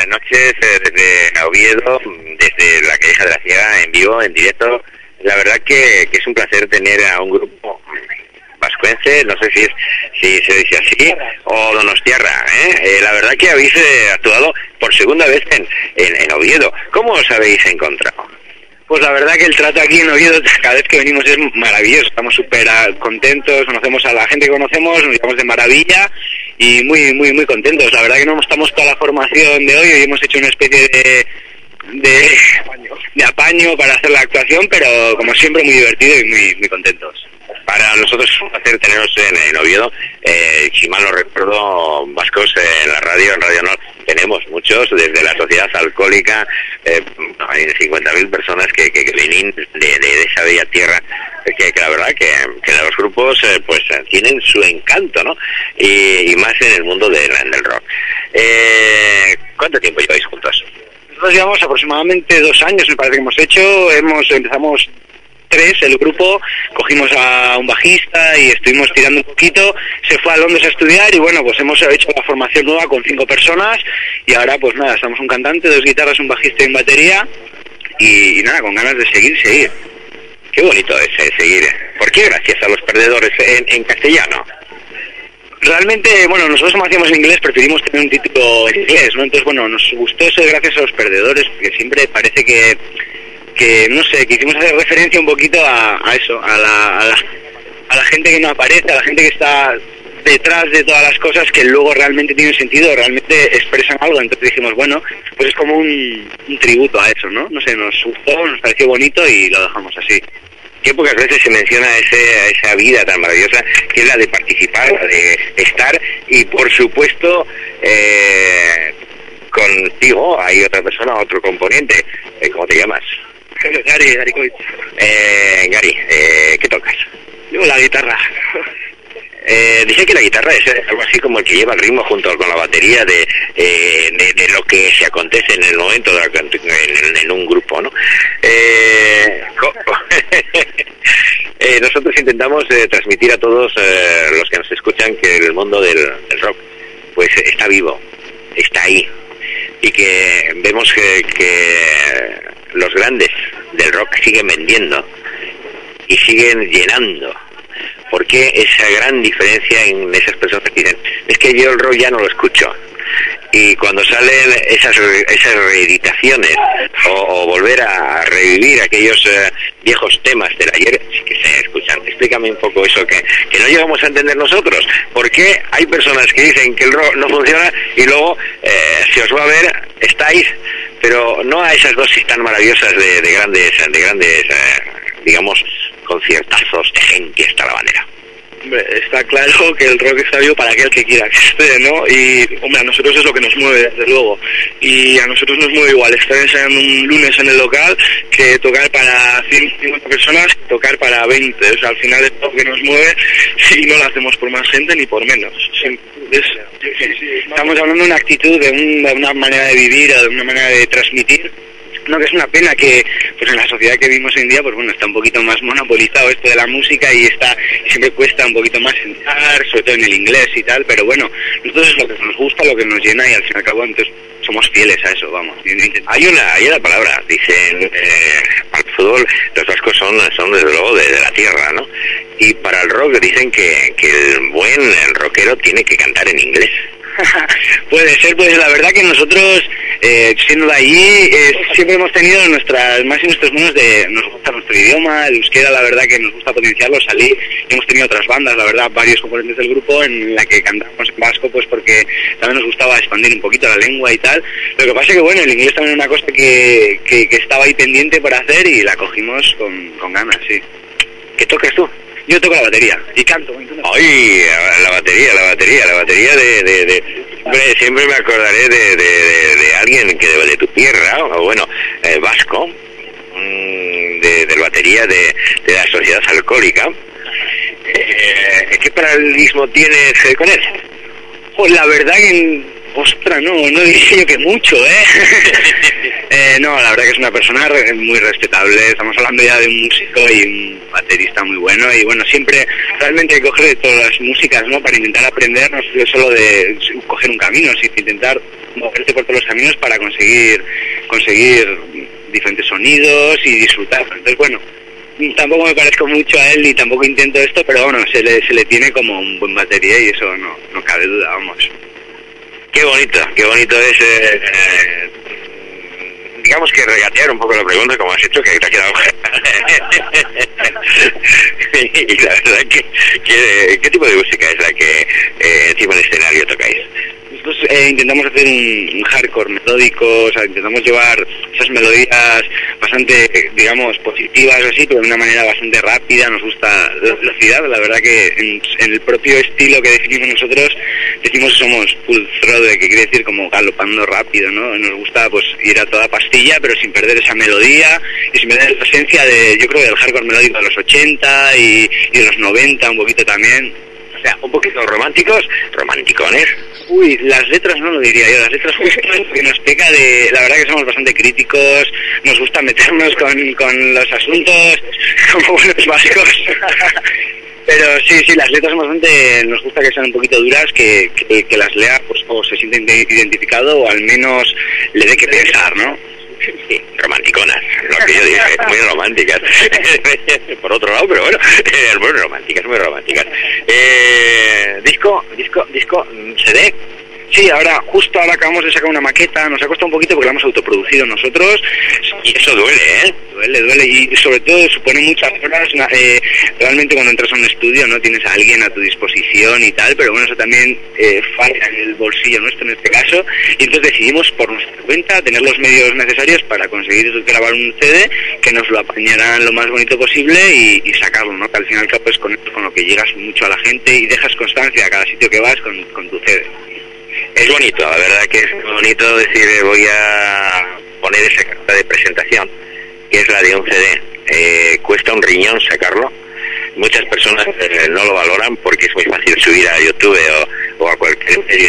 noches desde Oviedo, desde la Calleja de la Sierra, en vivo, en directo. La verdad que es un placer tener a un grupo vascuense, no sé si se dice así, o donostiarra, la verdad que habéis actuado por segunda vez en Oviedo. ¿Cómo os habéis encontrado? Pues la verdad que el trato aquí en Oviedo, cada vez que venimos es maravilloso, estamos súper contentos, conocemos a la gente que conocemos, nos llevamos de maravilla y muy contentos. La verdad que no estamos toda la formación de hoy hemos hecho una especie de apaño para hacer la actuación, pero como siempre muy divertido y muy contentos. Para nosotros es un placer teneros en Oviedo. Si mal no recuerdo, vascos en la radio, en Radio Nor, tenemos muchos, desde la Sociedad Alcohólica, hay 50.000 personas que vienen de esa bella tierra, que la verdad que los grupos pues tienen su encanto, ¿no? Y más en el mundo del rock. ¿Cuánto tiempo lleváis juntos? Nosotros llevamos aproximadamente 2 años, me parece que hemos hecho, empezamos 3, el grupo, cogimos a un bajista y estuvimos tirando un poquito, se fue a Londres a estudiar y bueno, pues hemos hecho la formación nueva con 5 personas y ahora pues nada, estamos un cantante, 2 guitarras, un bajista y un batería y nada, con ganas de seguir. Qué bonito es seguir. ¿Por qué gracias a los perdedores en castellano? Realmente, bueno, nosotros como hacíamos en inglés preferimos tener un título en inglés, ¿no? Entonces, bueno, nos gustó eso de gracias a los perdedores, porque siempre parece que no sé, quisimos hacer referencia un poquito a eso, a la gente que no aparece, a la gente que está detrás de todas las cosas que luego realmente tienen sentido, realmente expresan algo. Entonces dijimos, bueno, pues es como un tributo a eso, ¿no? No sé, nos gustó, nos pareció bonito y lo dejamos así. Qué pocas veces se menciona esa vida tan maravillosa que es la de participar, la de estar y por supuesto contigo hay otra persona, otro componente. ¿Cómo te llamas? Gary Coit. Gary, ¿qué tocas? Yo la guitarra. Dice que la guitarra es algo así como el que lleva el ritmo junto con la batería de lo que se acontece en el momento en un grupo, ¿no? Nosotros intentamos transmitir a todos los que nos escuchan que el mundo del rock pues está vivo, está ahí, y que vemos que los grandes del rock siguen vendiendo y siguen llenando. ¿Por qué esa gran diferencia en esas personas que dicen, es que yo el rock ya no lo escucho? Y cuando salen esas reeditaciones o volver a revivir aquellos viejos temas del ayer, sí que se escuchan. Explícame un poco eso que no llegamos a entender nosotros. ¿Por qué hay personas que dicen que el rock no funciona y luego, si os va a ver, estáis, pero no a esas dosis tan maravillosas de grandes digamos, conciertazos de gente hasta la bandera? Está claro que el rock está vivo para aquel que quiera que esté, ¿no? Y, hombre, a nosotros es lo que nos mueve, desde luego. Y a nosotros nos mueve igual estar ensayando un lunes en el local que tocar para 150 personas, tocar para 20. O sea, al final es lo que nos mueve y no lo hacemos por más gente ni por menos. Estamos hablando de una actitud, de una manera de vivir, de una manera de transmitir. No, que es una pena que pues en la sociedad que vivimos hoy en día pues bueno, está un poquito más monopolizado esto de la música y siempre cuesta un poquito más entrar, sobre todo en el inglés y tal, pero bueno, nosotros es lo que nos gusta, lo que nos llena y al fin y al cabo entonces somos fieles a eso, vamos. Hay una palabra, dicen, para el fútbol los vascos son desde luego de la tierra, ¿no? Y para el rock dicen que el buen rockero tiene que cantar en inglés. Puede ser, pues la verdad que nosotros, siendo de allí, siempre hemos tenido nuestras más y nuestros menos nos gusta nuestro idioma, el euskera, la verdad que nos gusta potenciarlo, salir, y hemos tenido otras bandas, la verdad, varios componentes del grupo en la que cantamos en vasco, pues porque también nos gustaba expandir un poquito la lengua y tal. Lo que pasa es que bueno, el inglés también es una cosa que estaba ahí pendiente por hacer y la cogimos con ganas, sí. ¿Qué tocas tú? Yo toco la batería y canto. ¡Ay! La batería de hombre, siempre me acordaré de alguien que de tu tierra, o bueno, vasco, de batería de la Sociedad Alcohólica. ¿Qué paralelismo tienes con él? Pues la verdad que Ostras, no diría yo que mucho, no, la verdad que es una persona muy respetable. Estamos hablando ya de un músico y un baterista muy bueno. Y bueno, siempre realmente hay que coger de todas las músicas, ¿no? Para intentar aprender, no solo de coger un camino, sino intentar moverte por todos los caminos para conseguir diferentes sonidos y disfrutar. Entonces, bueno, tampoco me parezco mucho a él ni tampoco intento esto, pero bueno, se le tiene como un buen batería y eso no cabe duda, vamos. Qué bonito es, digamos que regatear un poco la pregunta como has hecho, que te ha quedado. Y la verdad que ¿qué tipo de música es la que encima del escenario tocáis? Nosotros intentamos hacer un hardcore melódico, o sea, intentamos llevar esas melodías bastante, digamos, positivas así, pero de una manera bastante rápida. Nos gusta la velocidad, la verdad que en el propio estilo que definimos nosotros, decimos que somos full throttle, que quiere decir como galopando rápido, ¿no? Nos gusta pues ir a toda pastilla, pero sin perder esa melodía y sin perder la esencia de, yo creo, del hardcore melódico de los 80 y de los 90 un poquito también. O sea, un poquito románticones. Uy, las letras no lo diría yo, las letras justo que nos peca de... La verdad que somos bastante críticos, nos gusta meternos con los asuntos como buenos vascos. Pero sí, las letras son bastante... Nos gusta que sean un poquito duras, que las lea pues, o se siente identificado o al menos le dé que pensar, ¿no? Sí, romanticonas, lo que yo dije, muy románticas. Por otro lado, pero bueno, muy románticas. Disco, CD. Sí, justo ahora acabamos de sacar una maqueta, nos ha costado un poquito porque la hemos autoproducido nosotros. Y eso duele, ¿eh? Duele y sobre todo supone muchas horas. Realmente cuando entras a un estudio no tienes a alguien a tu disposición y tal, pero bueno, eso también falla en el bolsillo nuestro en este caso. Y entonces decidimos por nuestra cuenta tener los medios necesarios para conseguir grabar un CD que nos lo apañarán lo más bonito posible y sacarlo, ¿no? Que al final es con lo que llegas mucho a la gente y dejas constancia a cada sitio que vas con tu CD. Es bonito, la verdad que es bonito decir voy a poner esa carta de presentación, que es la de un CD. Cuesta un riñón sacarlo. Muchas personas no lo valoran porque es muy fácil subir a YouTube o a cualquier medio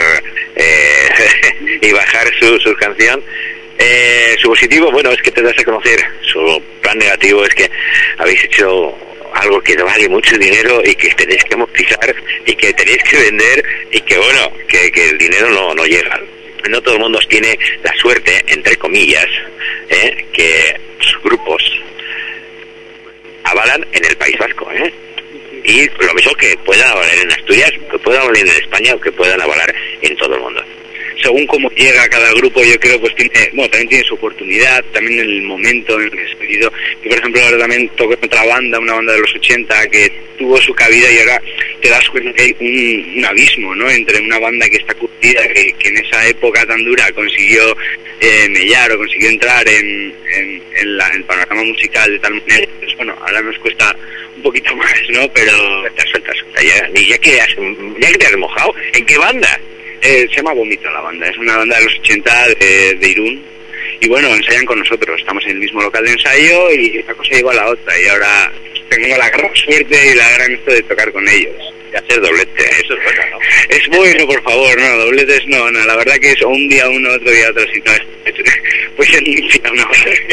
y bajar su canción. Su positivo, bueno, es que te das a conocer. Su plan negativo es que habéis hecho algo que vale mucho dinero y que tenéis que amortizar y que tenéis que vender y que bueno, que el dinero no llega. No todo el mundo tiene la suerte, entre comillas, que sus grupos avalan en el País Vasco, y lo mismo que puedan avalar en Asturias, que puedan avalar en España o que puedan avalar en todo el mundo. Según cómo llega cada grupo, yo creo pues también tiene su oportunidad, también en el momento en el que es pedido. Yo por ejemplo ahora también toco en otra banda, una banda de los 80 que tuvo su cabida y ahora te das cuenta que hay un abismo, ¿no? Entre una banda que está curtida, que en esa época tan dura consiguió mellar o consiguió entrar en el panorama musical de tal manera, pues bueno, ahora nos cuesta un poquito más, ¿no? Pero suelta, ya que te has mojado, ¿en qué banda? Se llama Vómito la banda, es una banda de los 80 de Irún y bueno, ensayan con nosotros, estamos en el mismo local de ensayo y una cosa llegó a la otra y ahora tengo la gran suerte y la gran esto de tocar con ellos. De hacer doblete, eso es bueno, ¿no? Es bueno, por favor, no, dobletes no, la verdad que es un día uno, otro día otro, si no pues en un infierno.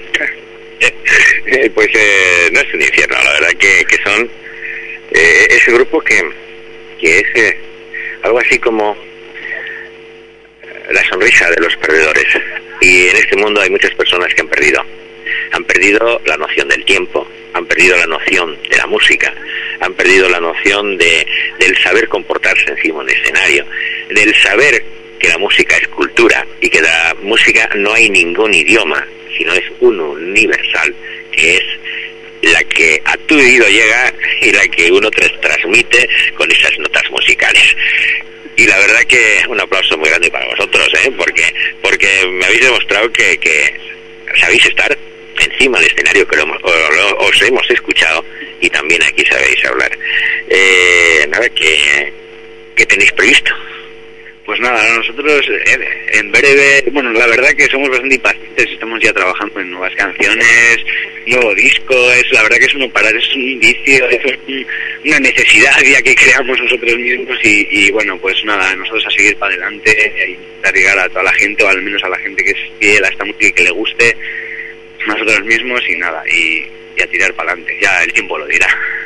Pues no es un infierno, la verdad que son ese grupo que es algo así como la sonrisa de los perdedores. Y en este mundo hay muchas personas que han perdido la noción del tiempo, han perdido la noción de la música, han perdido la noción del saber comportarse encima de un escenario, del saber que la música es cultura y que la música no hay ningún idioma, sino es uno universal, que es la que a tu oído llega y la que uno transmite con esas notas musicales. Y la verdad que un aplauso muy grande para vosotros, porque me habéis demostrado que sabéis estar encima del escenario, que os hemos escuchado y también aquí sabéis hablar. Nada, ¿qué tenéis previsto? Pues nada, nosotros en breve, bueno, la verdad que somos bastante impacientes, estamos ya trabajando en nuevas canciones, nuevo disco, la verdad que es no parar, es un indicio, es una necesidad ya que creamos nosotros mismos y bueno, pues nada, nosotros a seguir para adelante, a intentar llegar a toda la gente, o al menos a la gente que es fiel a esta música y que le guste, nosotros mismos y nada, y a tirar para adelante, ya el tiempo lo dirá.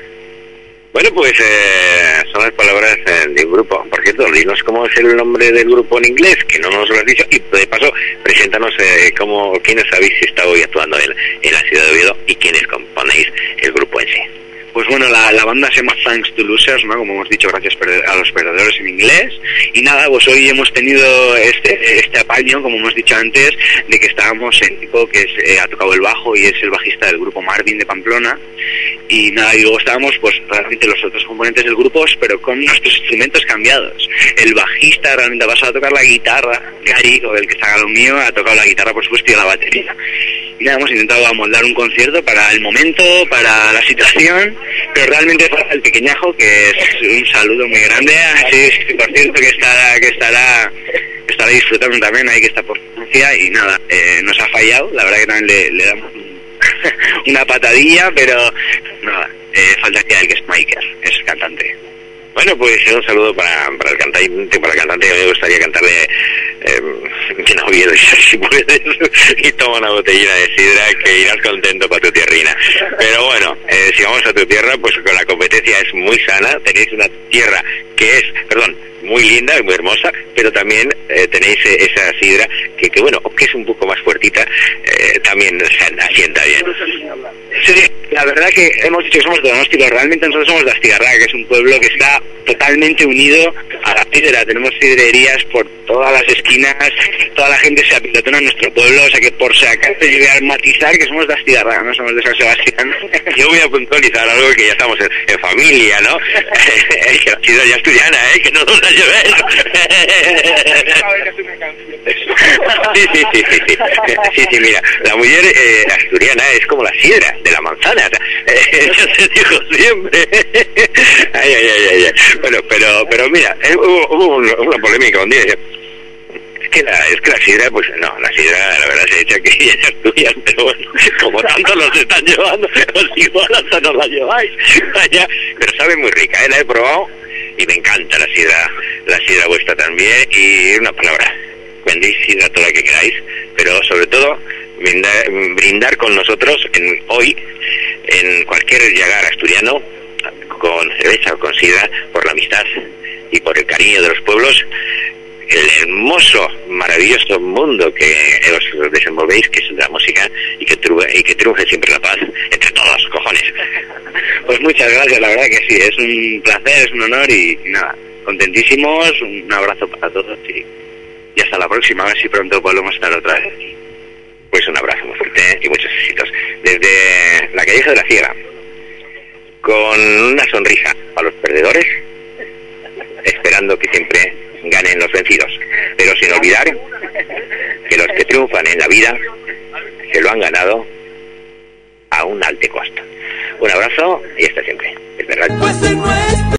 Bueno, pues son las palabras de un grupo. Por cierto, dinos cómo es el nombre del grupo en inglés, que no nos lo has dicho, y de paso, preséntanos quiénes habéis estado hoy actuando en la ciudad de Oviedo y quiénes componéis el grupo en sí. Pues bueno, la banda se llama Thanks to Losers, ¿no? Como hemos dicho, gracias a los perdedores en inglés. Y nada, pues hoy hemos tenido este apaño, como hemos dicho antes, de que estábamos en tipo que ha tocado el bajo y es el bajista del grupo Marvin de Pamplona. Y nada, y luego estábamos pues realmente los otros componentes del grupo, pero con nuestros instrumentos cambiados. El bajista realmente ha pasado a tocar la guitarra, Gary, o el que está a lo mío, ha tocado la guitarra por supuesto y la batería. Y nada, hemos intentado amoldar un concierto para el momento, para la situación, pero realmente para el pequeñajo, que es un saludo muy grande, sí, por cierto que estará disfrutando también, ahí que está por Francia, y nada, nos ha fallado, la verdad que también le damos una patadilla, pero nada, falta que el que es Michael, es cantante. Bueno, pues un saludo para el cantante, a mí me gustaría cantarle que no Oviedo, si puedes, y toma una botellina de sidra que irás contento para tu tierrina. Pero bueno, si vamos a tu tierra, pues con la competencia es muy sana, tenéis una tierra que es, muy linda, muy hermosa, pero también tenéis esa sidra que bueno, aunque es un poco más fuertita, también se asienta bien. Sí, la verdad que hemos dicho que somos donósticos, realmente nosotros somos de Astigarraga, que es un pueblo que está totalmente unido a la sidra, tenemos sidrerías por todas las esquinas, toda la gente se apilotona en nuestro pueblo, o sea que por si acaso llegué a matizar que somos de Astigarraga, no somos de San Sebastián. Yo voy a puntualizar algo que ya estamos en familia, ¿no? Que la sidra ya asturiana, que no nos la llevéis. Sí, mira, la mujer asturiana es como la sidra de la manzana, eso se dijo siempre. Ay. Bueno, pero mira, hubo una polémica un día. Es que la sidra, pues no, la sidra la verdad se echa aquí en Asturias, pero bueno, como tanto nos están llevando, pues igual hasta nos la lleváis allá, pero sabe muy rica, la he probado y me encanta la sidra vuestra también. Y una palabra, vendéis sidra toda la que queráis, pero sobre todo brindar con nosotros hoy en cualquier llegar asturiano con cerveza o con sidra, por la amistad y por el cariño de los pueblos, el hermoso, maravilloso mundo que os desenvolvéis, que es la música, y que triunfe siempre la paz entre todos, cojones. Pues muchas gracias, la verdad que sí, es un placer, es un honor y nada, contentísimos, un abrazo para todos y hasta la próxima, a ver si pronto podemos estar otra vez. Pues un abrazo muy fuerte y muchos éxitos. Desde la Calleja de la Ciega, con una sonrisa a los perdedores, esperando que siempre ganen los vencidos, pero sin olvidar que los que triunfan en la vida se lo han ganado a un alto costo. Un abrazo y hasta siempre. Es verdad.